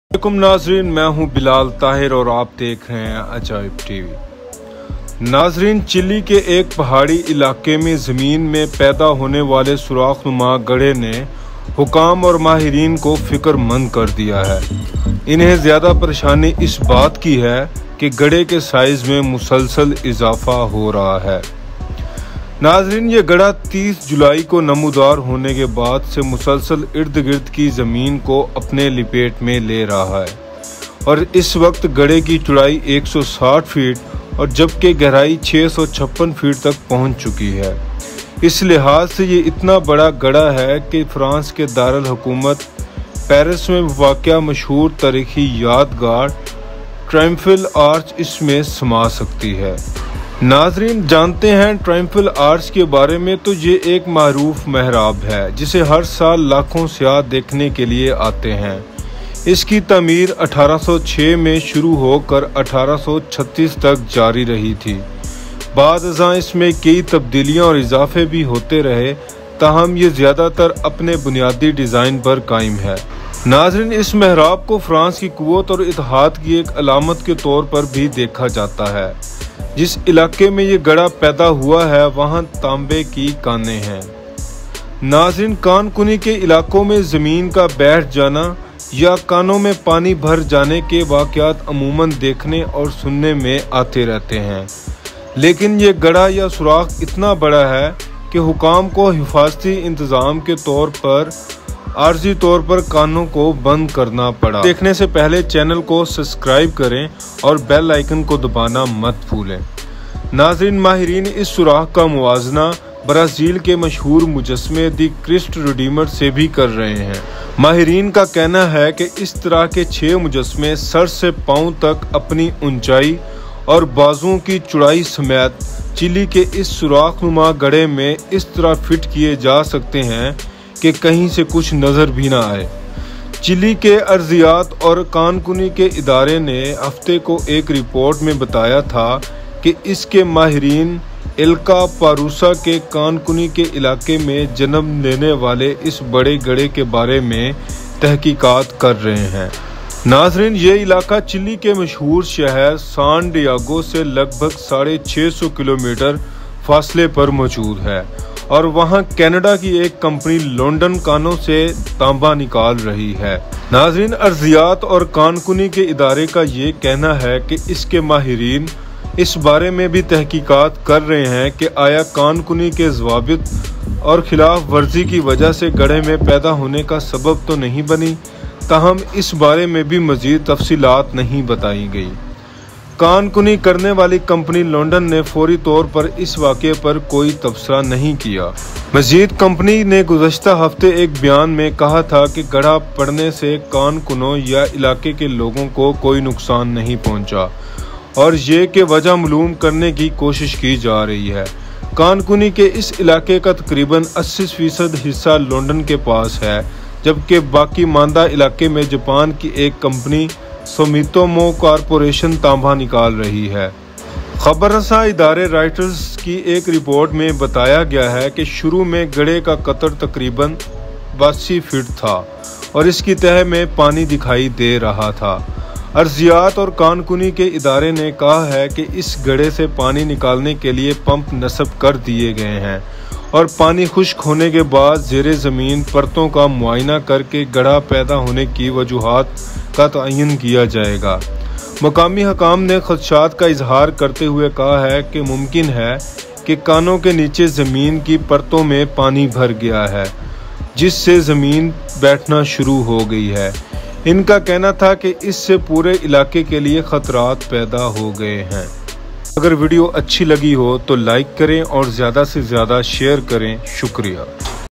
वालेकुम नाजरीन, मैं हूं बिलाल ताहिर और आप देख रहे हैं अजायब टीवी। नाजरीन, चिली के एक पहाड़ी इलाके में ज़मीन में पैदा होने वाले सुराखनुमा गड्ढे ने हुकाम और माहिरीन को फिक्रमंद कर दिया है। इन्हें ज़्यादा परेशानी इस बात की है कि गड्ढे के साइज़ में मुसलसल इजाफा हो रहा है। नाजरीन, ये गड्ढा 30 जुलाई को नमूदार होने के बाद से मुसलसल इर्द गिर्द की ज़मीन को अपने लिपेट में ले रहा है और इस वक्त गड्ढे की चौड़ाई 160 फीट और जबकि गहराई 656 फीट तक पहुंच चुकी है। इस लिहाज से ये इतना बड़ा गड्ढा है कि फ्रांस के दारुल हुकूमत पेरिस में वाक़या मशहूर तारीखी यादगार ट्रायम्फल आर्च इसमें समा सकती है। नाजरीन, जानते हैं ट्रायम्फल आर्च के बारे में, तो ये एक मारूफ महराब है जिसे हर साल लाखों सयाह देखने के लिए आते हैं। इसकी तमीर 1806 में शुरू होकर 1836 तक जारी रही थी। बाद अज़ां इसमें कई तब्दीलियां और इजाफे भी होते रहे, ताहम ये ज़्यादातर अपने बुनियादी डिज़ाइन पर कायम है। नाजरीन, इस महराब को फ्रांस की कुव्वत और इत्तेहाद की एक अलामत के तौर पर भी देखा जाता है। जिस इलाके में ये गड्ढा पैदा हुआ है वहाँ तांबे की कानें हैं। नाज़रीन, कानकुनी के इलाकों में ज़मीन का बैठ जाना या कानों में पानी भर जाने के वाक़यात अमूमन देखने और सुनने में आते रहते हैं, लेकिन ये गड्ढा या सुराख इतना बड़ा है कि हुकाम को हिफाजती इंतज़ाम के तौर पर आर्जी तौर पर कानों को बंद करना पड़ा। देखने से पहले चैनल को सब्सक्राइब करें और बेल आइकन को दबाना मत भूलें। नाज़रीन, माहिरीन इस सुराख का मुवाजना ब्राज़ील के मशहूर मुजस्मे दी क्रिस्ट रिडीमर से भी कर रहे हैं। माहिरीन का कहना है कि इस तरह के 6 मुजस्मे सर से पांव तक अपनी ऊंचाई और बाजुओं की चौड़ाई समेत चिली के इस सुराखनुमा गड्ढे में इस तरह फिट किए जा सकते हैं कि कहीं से कुछ नज़र भी ना आए। चिली के अर्जियात और कानकुनी के इदारे ने हफ्ते को एक रिपोर्ट में बताया था कि इसके माहिरीन एल्का पारूसा के कानकुनी के इलाके में जन्म लेने वाले इस बड़े गड्ढे के बारे में तहकीकात कर रहे हैं। नाजरीन, ये इलाका चिली के मशहूर शहर सान डियागो से लगभग 650 किलोमीटर फासले पर मौजूद है और वहाँ कनाडा की एक कंपनी लंदन कानों से तांबा निकाल रही है। नाजरीन, अर्जियात और कानकुनी के इदारे का ये कहना है कि इसके माहिरीन इस बारे में भी तहकीकात कर रहे हैं कि आया कानकुनी के ज़वाबित और खिलाफ वर्जी की वजह से गड्ढे में पैदा होने का सबब तो नहीं बनी, ताहम इस बारे में भी मज़ीद तफसीलात नहीं बताई गई। कानकुनी करने वाली कंपनी लंदन ने फौरी तौर पर इस वाक़े पर कोई तबसरा नहीं किया। मज़ीद कंपनी ने गुज़श्ता हफ्ते एक बयान में कहा था कि गड्ढा पड़ने से कानकुनों या इलाके के लोगों को कोई नुकसान नहीं पहुंचा और ये कि वजह मालूम करने की कोशिश की जा रही है। कानकुनी के इस इलाके का तकरीबन 80% हिस्सा लंदन के पास है, जबकि बाकी मांदा इलाके में जापान की एक कंपनी सुमितोमो कॉरपोरेशन तांबा निकाल रही है। खबररसा इदारे राइटर्स की एक रिपोर्ट में बताया गया है कि शुरू में गड्ढे का कतर तकरीबन 82 फीट था और इसकी तह में पानी दिखाई दे रहा था। अर्जियात और कानकुनी के इदारे ने कहा है कि इस गड्ढे से पानी निकालने के लिए पंप नस्ब कर दिए गए हैं और पानी खुश्क होने के बाद ज़ेरे ज़मीन परतों का मुआयना करके गड्ढा पैदा होने की वजूहात का तयन किया जाएगा। मकामी हकाम ने खदशात का इजहार करते हुए कहा है कि मुमकिन है कि कानों के नीचे ज़मीन की परतों में पानी भर गया है, जिससे ज़मीन बैठना शुरू हो गई है। इनका कहना था कि इससे पूरे इलाके के लिए खतरात पैदा हो गए हैं। अगर वीडियो अच्छी लगी हो तो लाइक करें और ज़्यादा से ज़्यादा शेयर करें। शुक्रिया।